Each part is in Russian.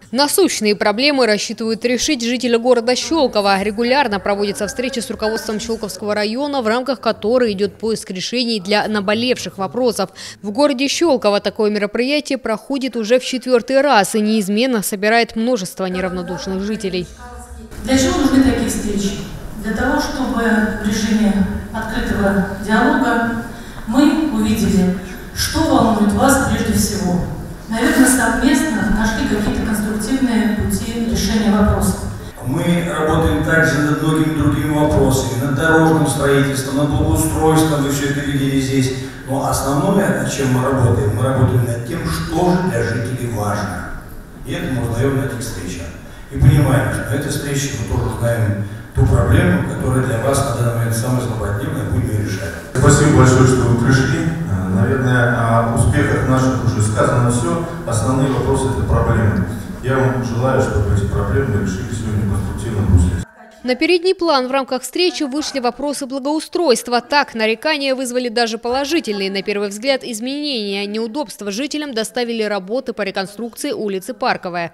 Насущные проблемы рассчитывают решить жители города Щелково. Регулярно проводятся встречи с руководством Щелковского района, в рамках которой идет поиск решений для наболевших вопросов. В городе Щелково такое мероприятие проходит уже в 4-й раз и неизменно собирает множество неравнодушных жителей. Для чего нужны такие встречи? Для того, чтобы в режиме открытого диалога мы увидели, что волнует вас прежде всего. Наверное, совместно нашли какие-то конструктивные пути решения вопросов. Мы работаем также над многими другими вопросами, над дорожным строительством, над благоустройством, вы все это видели здесь. Но основное, над чем мы работаем над тем, что же для жителей важно. И это мы узнаем на этих встречах. И понимаем, что на этой встрече мы тоже знаем ту проблему, которая для вас на данный момент самая злободневная, будем ее решать. Спасибо большое, что вы пришли. Наверное, о успехах наших уже сказано все. Основные вопросы – это проблемы. Я вам желаю, чтобы эти проблемы решили сегодня в конструктивном русле. На передний план в рамках встречи вышли вопросы благоустройства. Так, нарекания вызвали даже положительные, на первый взгляд, изменения. Неудобства жителям доставили работы по реконструкции улицы Парковая.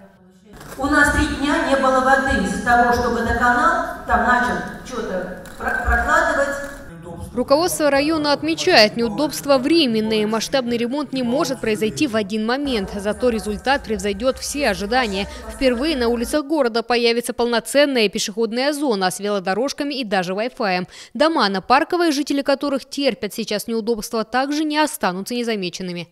У нас 3 дня не было воды из-за того, что водоканал там начал что-то прокладывать. Руководство района отмечает, неудобства временные. Масштабный ремонт не может произойти в один момент. Зато результат превзойдет все ожидания. Впервые на улицах города появится полноценная пешеходная зона с велодорожками и даже Wi-Fi. Дома на Парковой, жители которых терпят сейчас неудобства, также не останутся незамеченными.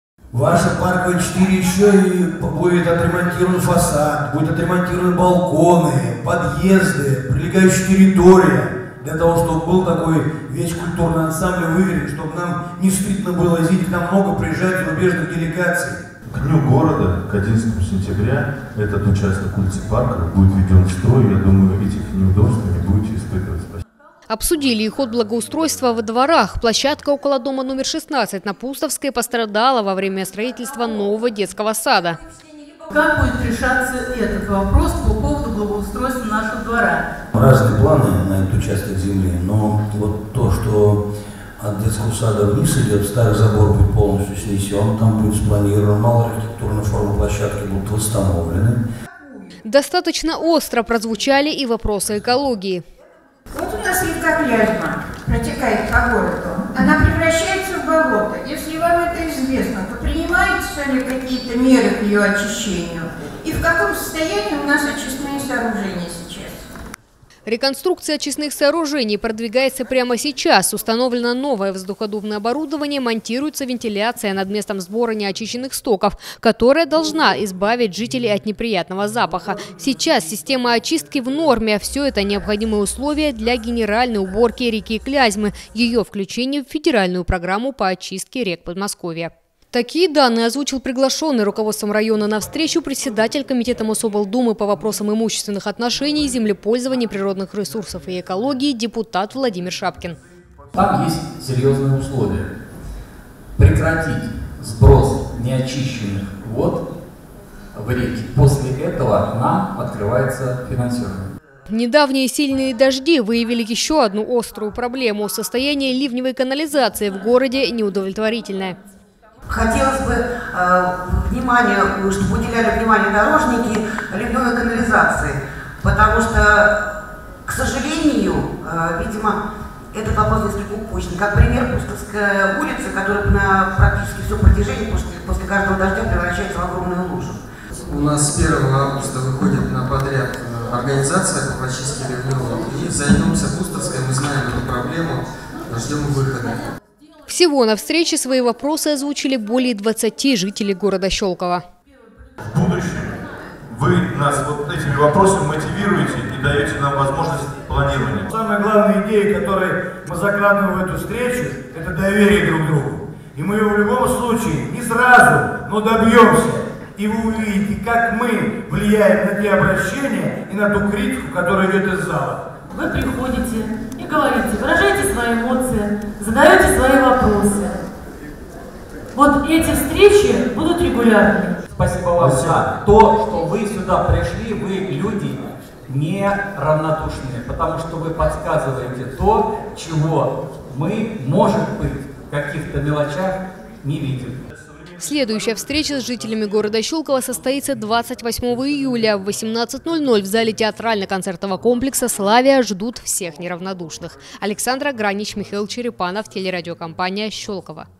Ваша Парковая 4 еще и будет отремонтирован фасад, будет отремонтированы балконы, подъезды, прилегающая территория. Для того, чтобы был такой весь культурный ансамбль выверен, чтобы нам не стыдно было ездить, к нам много приезжать зарубежных делегаций. К дню города, к 11 сентября, этот участок улицы Парковой будет введен в строй. Я думаю, этих неудобств не будете испытывать. Обсудили и ход благоустройства во дворах. Площадка около дома номер 16 на Пустовской пострадала во время строительства нового детского сада. Как будет решаться этот вопрос по поводу благоустройства нашего двора? Разные планы на этот участок земли, но вот то, что от детского сада вниз идет, старый забор будет полностью снесен, там будет спланирован, малоархитектурные формы площадки будут восстановлены. Достаточно остро прозвучали и вопросы экологии. Вот у нас река Клязьма протекает по городу. Она превращается в болото. Если вам это известно, то принимаются ли какие-то меры к ее очищению? И в каком состоянии у нас очистные сооружения сейчас? Реконструкция очистных сооружений продвигается прямо сейчас. Установлено новое воздуходувное оборудование, монтируется вентиляция над местом сбора неочищенных стоков, которая должна избавить жителей от неприятного запаха. Сейчас система очистки в норме. Все это необходимые условия для генеральной уборки реки Клязьмы, ее включения в федеральную программу по очистке рек Подмосковья. Такие данные озвучил приглашенный руководством района на встречу председатель комитета Мособлдумы по вопросам имущественных отношений, землепользования, природных ресурсов и экологии депутат Владимир Шапкин. Там есть серьезные условия. Прекратить сброс неочищенных вод в реки. После этого нам открывается финансирование. Недавние сильные дожди выявили еще одну острую проблему. Состояние ливневой канализации в городе неудовлетворительное. Хотелось бы чтобы уделяли внимание дорожники ливневой канализации, потому что, к сожалению, видимо, этот вопрос несколько упущен. Как пример, Пустовская улица, которая на практически все протяжении после каждого дождя превращается в огромную лужу. У нас с 1 августа выходит на подряд организация по очистке ливневых, и займемся Пустовской, мы знаем эту проблему, ждем выхода. Всего на встрече свои вопросы озвучили более 20 жителей города Щелково. В будущем вы нас вот этими вопросами мотивируете и даете нам возможность планирования. Самая главная идея, которую мы закладываем в эту встречу, это доверие друг к другу. И мы его в любом случае, не сразу, но добьемся. И вы увидите, как мы влияем на те обращения и на ту критику, которая идет из зала. Вы приходите и говорите, выражаете свои эмоции, задаете свои вопросы. Вот эти встречи будут регулярными. Спасибо вам за то, что вы сюда пришли, вы люди неравнодушные, потому что вы подсказываете то, чего мы, может быть, в каких-то мелочах не видим. Следующая встреча с жителями города Щелково состоится 28 июля в 18:00 в зале театрально-концертного комплекса «Славия». Ждут всех неравнодушных. Александра Гранич, Михаил Черепанов, телерадиокомпания «Щелково».